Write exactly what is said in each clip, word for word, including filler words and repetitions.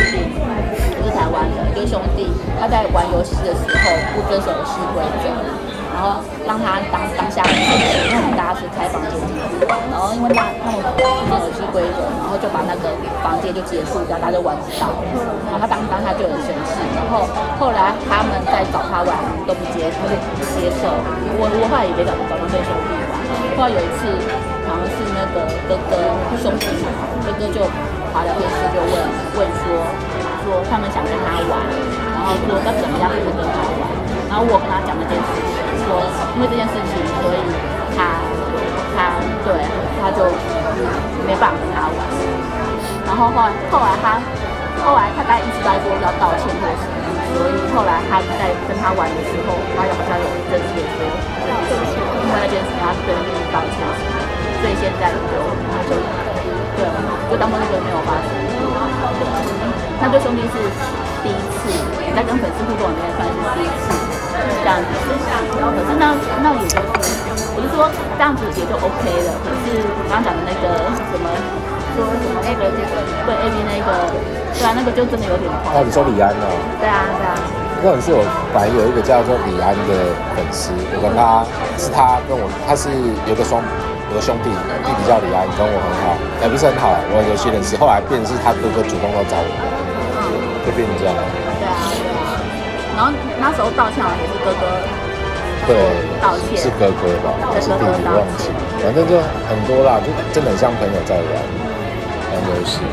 弟，不是台湾的，就是兄弟，他在玩游戏的时候不遵守游戏规则，然后让他当当下很生气，因为我们大家是开房间进去玩，然后因为那他们不遵守游戏规则，然后就把那个房间就结束掉，大家就玩不到，然后他当当他就很生气，然后后来他们在找他玩都不接，他就不接受，我我后来也没找找到这兄弟玩，后来有一次好像是那个哥哥兄弟嘛，哥哥就滑聊天室就问问说说他们想跟他玩，然后说要怎么样才能跟他玩，然后我跟他讲这件事情，说因为这件事情，所以他他对他就没办法跟他玩，然后后来后来他后来他大概意识到说要道歉或什么，所以后来他在跟他玩的时候，他好像有正式的说对不起，因为那件事情他对你道歉什么，所以现在就他就对就当做那个没有发生。那对兄弟是第一次，在跟粉丝互动里面算是第一次这样子。可是那那也就是，我就说这样子也就 OK 了。可是刚刚讲的那个什么说什么 A B 这个对 A B 那个，对啊，那个就真的有点夸张。 哦，你说李安哦？ 对啊，对啊。 那是我本来有一个叫做李安的粉丝，我跟他是他跟我，他是有个双。我的兄弟，弟弟叫李安，跟我很好，也不是很好，我有些认识。后来变成是他哥哥主动要找我，就变成这样。 对啊，对啊。然后那时候道歉好像也是哥哥， 对， 道歉是哥哥吧，还是弟弟忘记，反正就很多啦，就真的很像朋友在玩玩游戏。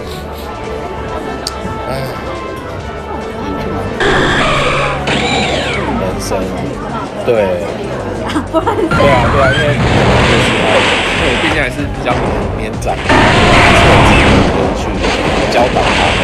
哎，人生，对。对啊，对啊，因为因为我毕竟还是比较年长，还是有自己的人去教导他们。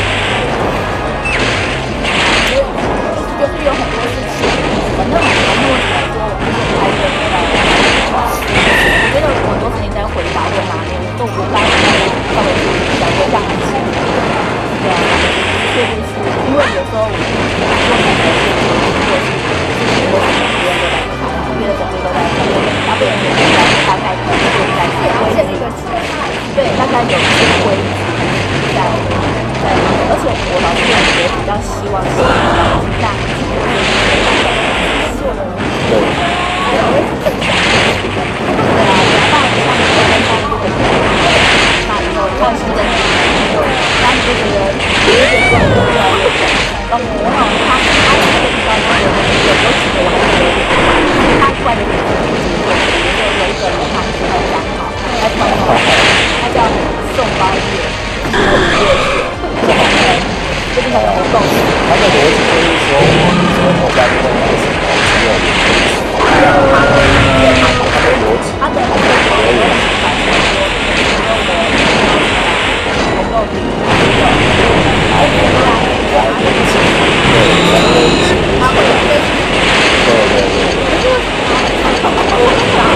就是有很多事情，反正我们目前来说，我们就是还是没有。我觉得我很多事情在回答或拿捏，都不该稍微去讲会让人心里对啊，确实是因为有时候我们做很多事情，或者是事情或者别人都在看，别的总是都在看，然后别人也知道大概可能就在这个这个对，大概有一些规矩在在，而且我老师也比较希望是大家做的对，然后是正向的，对啊，大家像你说的，像这个那以后换新的，那你就觉得有一点更重要一点。然后我好他他这个地方有有有有几个我还是有点他怪的点就是我觉得有一个人他是很讲好，他叫他叫宋包月，我五月雪，这是很活动。 他的逻辑就是说，说我家这个是什么只有零他的逻辑， 他的很多朋友很喜欢说，因为我我够比然后我来我来一起， 对，然后一起， 他会有这些， 对对对。 可是为什么他我不知道，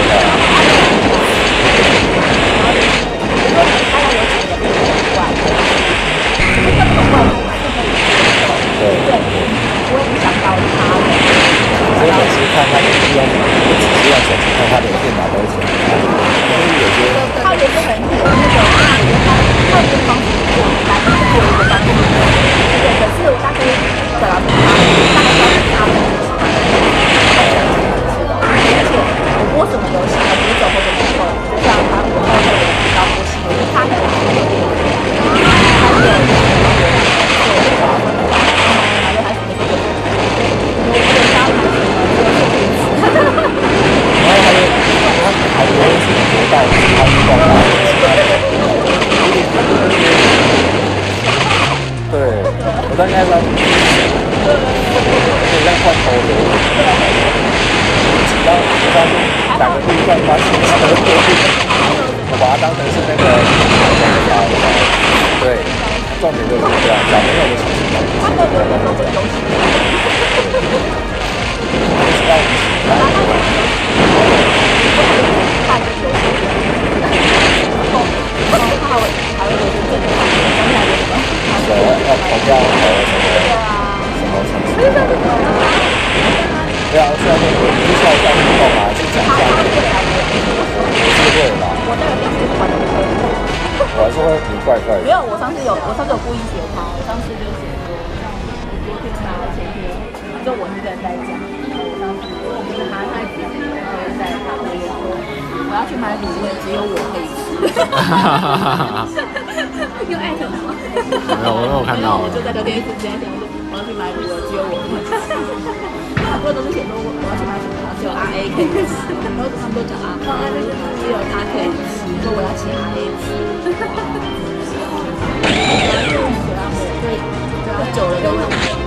然后他要有几个不同的怪，可是这种怪不是可以接受，对对，不会影响到他的。 所以每次看他的用，我只是用手机看他的电脑都是怎么看，所以有些他有些很有那个，他他有些方式做来做一个方式，对，可是我大概表达出他，大概知道是他们喜欢的，而且我播什么游戏，我不走或者不走，就像他我后面有提到过戏，他有他有他有，然后还是那个，我我教他什么做手机。 然后还有他还有什么多到他遇到他对，我大概在可以让换头流，只要我发现哪个地方发现车我把它当成是那个对，重点就是这样，小朋友的情绪嘛， 他们有的时候这个东西， 不知道你喜欢。 大家有时候，然后然后还会还会有一些正常的，想起来有什么？ 有要投票投什么？什么城市？对啊，虽然说不是校校运动嘛，是讲一下。是会啦。 我那个电视玩的不会。 我还是会你怪怪的。 没有，我上次有，我上次有故意学他，我上次就写说，像昨天啊，前天，就我一个人在讲，然后我上次我跟他在讲，然后在他留言说，我要去买卤味，只有我可以吃。又艾特他吗？ 没有，我没有看到。 我就在聊天室之间讲说，我要去买卤味，只有我可以吃。很多人都是写说我要去买什么，只有 R A 可以吃，然后他们都讲啊，只有他可以吃，说我要请 R A 吃。对，久了就会。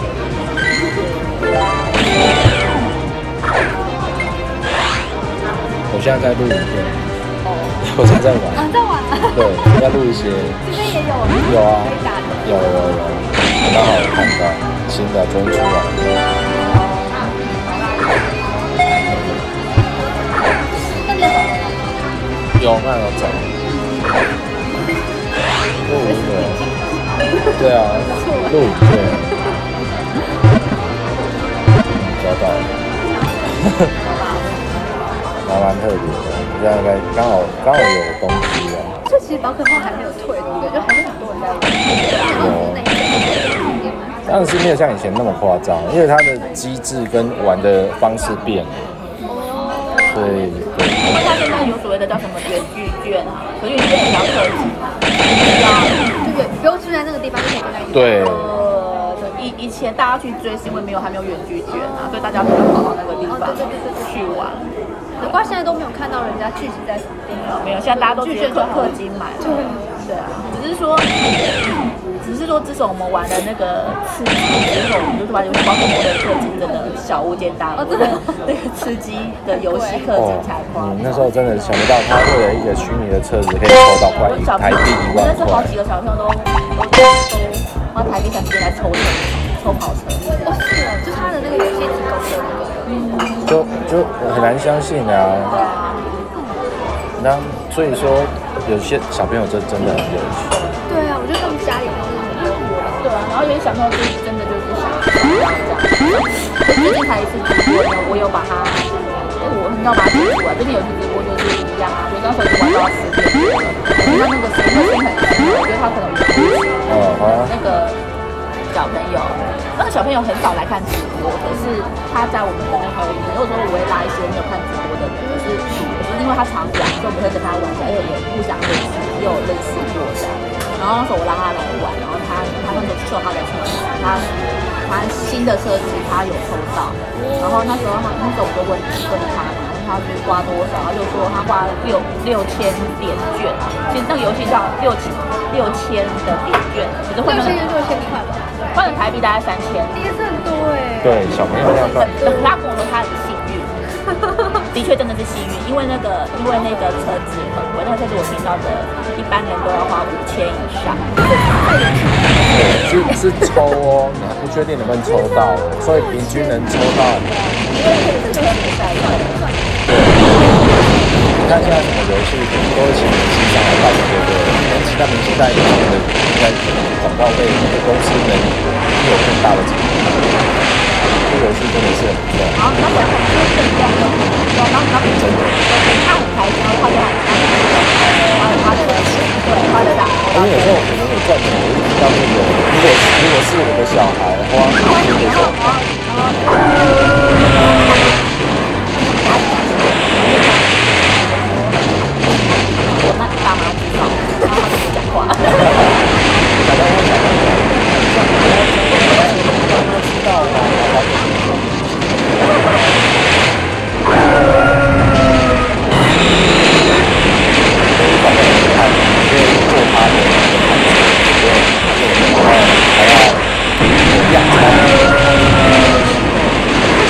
我现在在录影片，我现在在玩。 啊，在玩。 对，要录一些。 这边也有。 有啊。 可以打的。 有有有，我刚好有看到新的终于出来了。有那有走，录影的，对啊，录影片，找到了，还蛮特别的，这样应该刚好刚好有东西啊。 所以其实宝可梦还没有退，对不对？就还是很多人在玩。有。 当然是没有像以前那么夸张，因为它的机制跟玩的方式变了，所以对。 因为它现在有所谓的叫什么远距券啊，可是远距券也要特级，要对，不用住在那个地方就可以跟他一起。 对。 呃，以以前大家去追是因为没有还没有远距券啊，所以大家可能跑到那个地方去玩。 难怪现在都没有看到人家聚集在什么地方。 没有，现在大家都直接氪氪金买了。对。对啊，只是说。只是说，自从我们玩了那个吃鸡之后，我们就是把游戏宝可梦的氪金真的小巫见大巫，那那个吃鸡的游戏氪金才夸张。 嗯，那时候真的想不到，他为了一个虚拟的车子可以抽到快一台币一万块。 那时候好几个小朋友都都都花台币三十来抽车，抽跑车。 哦，是哦，就是他的那个游戏提供的那个，嗯， 就就很难相信啊。对啊。那所以说，有些小朋友这真的很有趣。 对啊，我觉得他们家里都是很多活的。 对啊，然后有些小朋友就是真的就是想这样这样。最近才一次直播呢，我有把它，我很少把它截出来。最近有一次直播就是一样啊，就那时候已经玩到十点多了，他那个声音声音很轻，我觉得他可能有哦好啊。 那个小朋友，那个小朋友很少来看直播，可是他在我们的那个里面，有时候我会拉一些没有看直播的人，就是可是因为他常玩，所以我们会跟他玩一下，而且也互相认识，也有认识过这样。然后那时候我让他来玩，然后他他那时候秀他的车子，他他新的车子他有抽到，然后那时候他那时候我就问问他嘛，他是花多少，他就说他花六六千点券，其实那个游戏叫六千六千的点券，只是换成六千块吧， 换成台币大概三千， 也是很多哎。 对，小朋友这样算。 他跟我说他很幸运。的确真的是幸运，因为那个因为那个车子很贵，那个车子我听到的，一般人都要花五千以上。 对，是是抽哦，你还不确定能不能抽到，所以平均能抽到。 因为这个是比赛， 对。你看现在什么游戏都会请明星上来带，对不对？跟其他明星代言的，应该广告费公司能有更大的成本。这游戏真的是很不错。 然后那时候就是很重要，然后他很真的，他很开心，然后他就很开心，花了他的钱，对，花了大。 因为有时候我们有赚钱，我一听到这个，如果如果是我的小孩花钱的时候，我那大妈知道，然后他就不讲话。大家会想到我知道了，还要养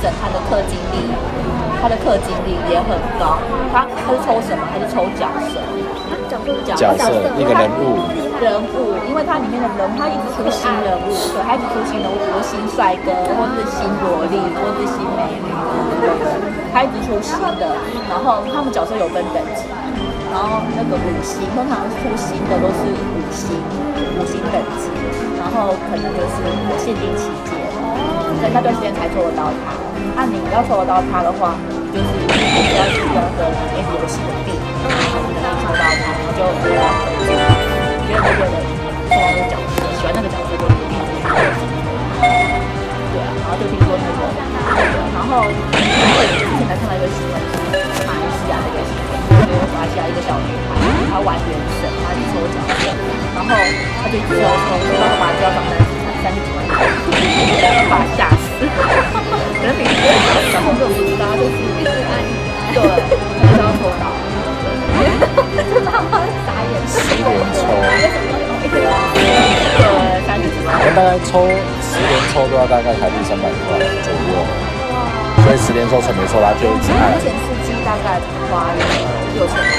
审他的氪金力，他的氪金力也很高。他他是抽什么？他是抽角色。 角色一个人物， 人物，因为它里面的人物，它一直出新人物，对，它一直出新人物，比如新帅哥，或者是新萝莉，或者是新美女，对不对？它一直出新的，然后他们角色有分等级，然后那个五星，通常出新的都是五星，五星等级，然后可能就是有限定期间，在那段时间才抽得到它。那你要抽得到它的话，就是你需要使用的里面游戏的币，然后抽到它，然后就就要氪金。别人都为了抽到那个角色，喜欢那个角色就一定要去氪金。对啊，然后就听说那个，然后我之前才看到一个新闻，马来西亚的一个新闻，就是马来西亚一个小女孩，她玩原神，她去抽角色，然后她就抽抽抽到把交账单三十几万，把她吓死。可能每个小朋友不知道，她就是一直按，对，她就要抽到。他们傻眼， 十连抽， 对，三十几万。 我们大概抽十连抽都要大概台币三百块左右，所以十连抽成没抽，他就一直按。 目前吃鸡大概花了六千块，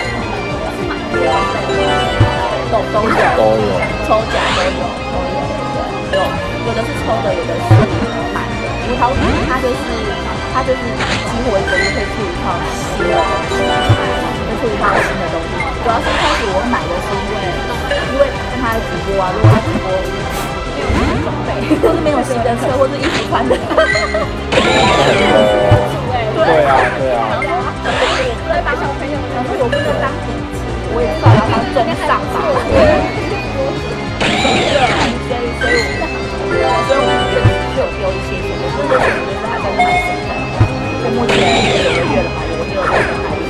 都都有， 都有， 抽奖都有，都有，对，有有的是抽的，有的是买的，因为他他就是他就是几乎一个月会出一套新的东西。出一套新的东西，主要是一开始我买的是因为，因为跟他直播啊，如果他直播没有新的装备，或是没有新的车，或是衣服穿的， 对啊对啊。 然后我会把小朋友， 然后我不能当主持，我也不知道要当中上吧，对，所以所以所以我们确实是有丢一些钱，所以我觉得还在卖身份，就目前九个月了嘛，有没有在台币？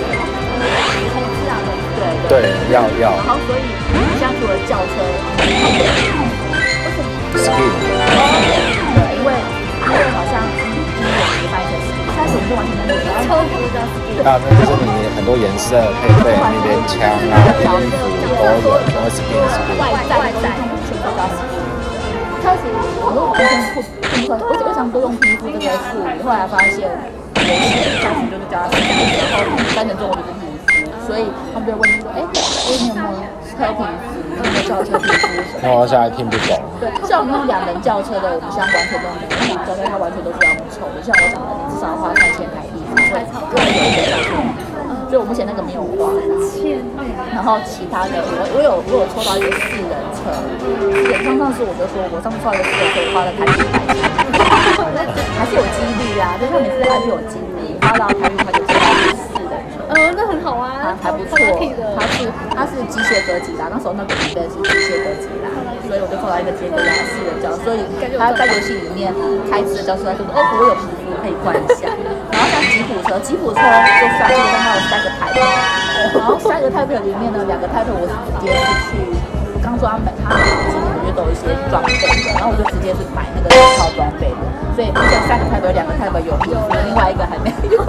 对，要要。 然后，所以你像除了轿车，为什么 ？Skin。 对，因为因为好像今今年也翻成 skin，一开始我们就完全没有知道，车子就叫 skin。 啊，那就是你很多颜色配备，那边枪啊、衣服都有，然后 skin skin。 外在外在全部都叫 skin。一开始我都完全不不会，我为什么都用皮肤这个术语？后来发现游戏一开始就是叫 skin，然后翻成中文就是皮肤。所以他们就会问你说：“哎，哎，你有没有车皮肤？有没有轿车皮肤？” 那我现在听不懂。对， 像我们那种两人轿车的，我们现在完全都没有，轿车它完全都是要抽的。像我讲的，你至少要花三千台币才会才会有一个轿车皮肤。所以我目前那个没有花。然后其他的，我我有我有抽到一个四人车，四人上上次我就说，我上次抽到一个四人车，我花了台币一百千，还是有几率啊，就是每次还是有几率，花到台币它就抽到一次。 呃，那很好啊， 还不错。它是它是机械哥吉拉，那时候那个里面是机械哥吉拉，所以我就抽到一个机械哥吉拉四人角，所以他在游戏里面开车的角色，他就说哦，我有皮肤可以换一下。然后像吉普车，吉普车就算，基本上它有三个台票，然后三个台票里面呢，两个台票我是直接是去，我刚说他每他每今年我就都有一些装备的，然后我就直接是买那个套装备的，所以目前三个台票有两个台票有皮肤，另外一个还没有。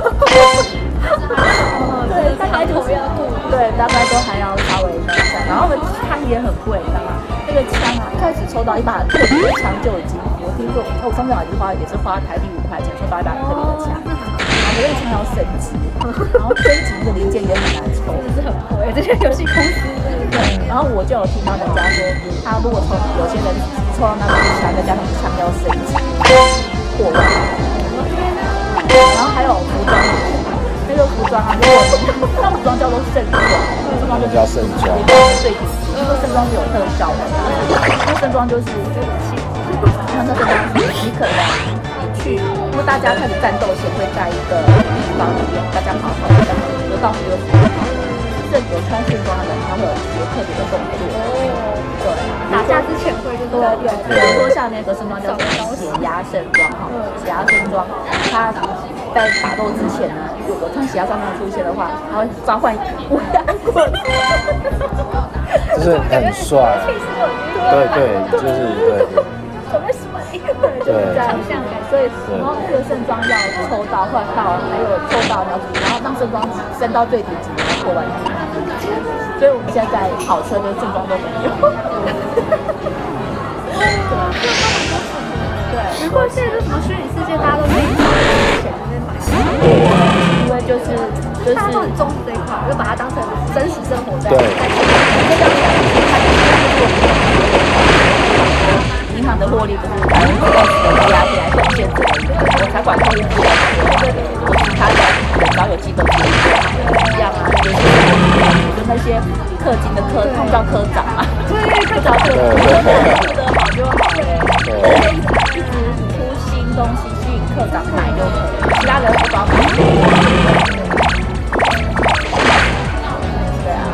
对，大概就是对，大概都还要稍微弄一下。然后枪也很贵，你知道吗？那个枪啊，一开始抽到一把特别的枪就已经，我听说，我上次好像花也是花台币五块钱抽到一把特别的枪，然后那个枪要升级，然后升级那个零件也很难抽， 真的是很贵，这些游戏公司。 对，然后我就有听到人家说，他如果抽有些人抽到那个枪，再加上枪要升级，破万。然后还有服装。那个服装啊，如果那服装叫做盛装，盛装就叫盛装， 最顶级。因为盛装是有特效的，因为盛装就是像那盛装，你可能你去，因为大家开始战斗前会在一个地方里面，大家跑跑跑，就到处就服好了。这有穿盛装的人，他会有一些特别的动作。对， 打架之前会就对对，比如说像那个盛装叫做血压盛装哈，血压盛装，它在打斗之前呢，如果穿血压装出现的话，它会召唤乌鸦棍， 就是很帅，对对，就是对。 特别帅， 对，就是这样。所以，然后这个盛装要抽到换到，还有抽到然后然后让盛装升到最顶级，然后破完。所以我们现在跑车跟盛装都没有。对， 难怪现在这什么虚拟世界大家都没有。 钱在那边买。 因为就是就是大家都很重视这一块，就把它当成真实生活在。 对。 银行的获利不是百分之二十的压力来贡献这个，我才管扣一次的，我其他的只要有基本工作一样啊，就是就那些氪金的科，他们叫科长啊， 对， 科长就做得好就好了，一直出新东西吸引科长买就可以，其他人不帮忙。对啊。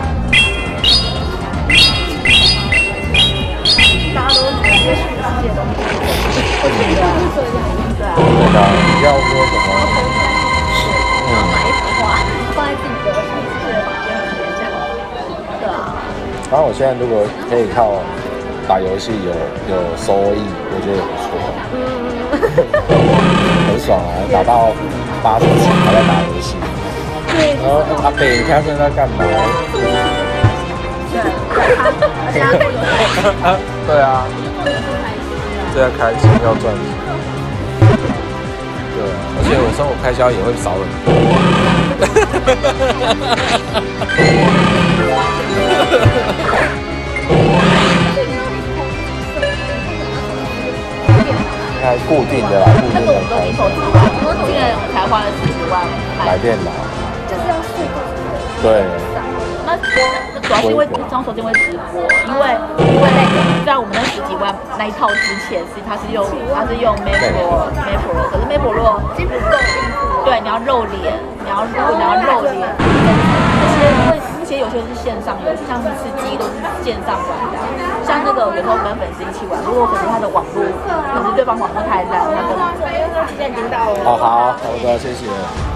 大家都直接去世界东西，我觉得是这样。 对啊。 对啊，你要说什么？ 然后买一幅画放在自己的去世界的房间里面，这样。 对啊。 然后我现在如果可以靠打游戏有有收益，我觉得也不错。 嗯。 很爽啊，打到八十级还在打游戏。 对。 然后阿北，你看现在干嘛？ 对，而且他可以。 对啊。这要开心要赚钱。对，而且我生活开销也会少很多。应该固定的啦，固定的。 那个我们都已经投资完，今年我才花了四十万买电脑。 就是要速度。 对。 那主要是因为装手机会直播，因为因为那个在我们那十几万那一套之前是它是用它是用 Maple Maple， 可是 Maple 如果基本够应付。 对，你要露脸，你要如果你要露脸，那些因为那些有些是线上游戏，像是吃鸡都是线上玩的，像那个有时候跟粉丝一起玩，如果可能他的网络，可是对方网络太烂，他跟时间已经到了。 哦，好，好的，谢谢。